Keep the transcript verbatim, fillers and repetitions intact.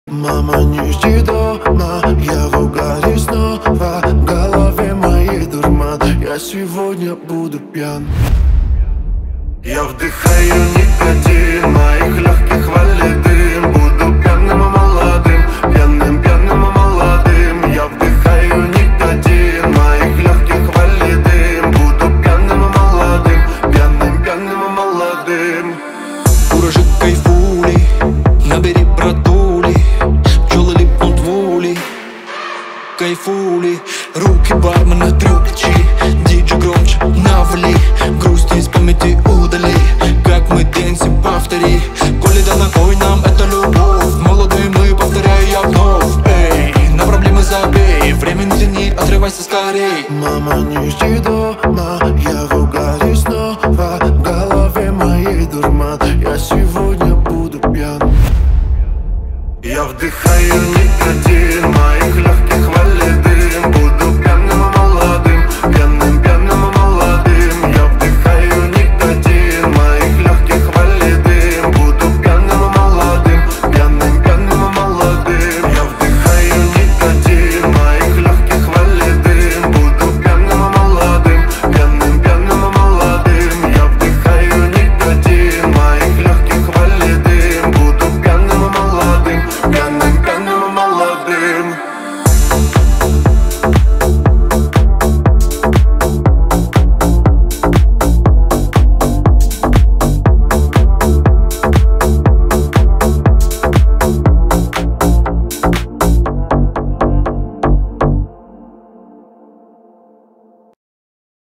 Мама, не жди дома, я в угаре снова. В голове моей дурман, я сегодня буду пьян. Я вдыхаю никотин, моих легких валит дым. Буду пьяным и молодым, пьяным, пьяным и молодым. Я вдыхаю никотин, моих легких валит дым. Буду пьяным и молодым, пьяным, пьяным и молодым. Куражи кайфули, набери братули. Пчелы липнут в улей, кайфули. Руки бармена трюкачи, диджей громче навали. Грусть из памяти удали, как мы денсим, повтори. Коли да на кой нам это любовь? Молодые мы, повторяю я вновь. Эй, на проблемы забей, время не тяни, отрывайся скорей. Мама, не жди дома, я в угаре снова. В голове моей дурман, я сегодня буду пьян. Я вдыхаю никотин, моих легких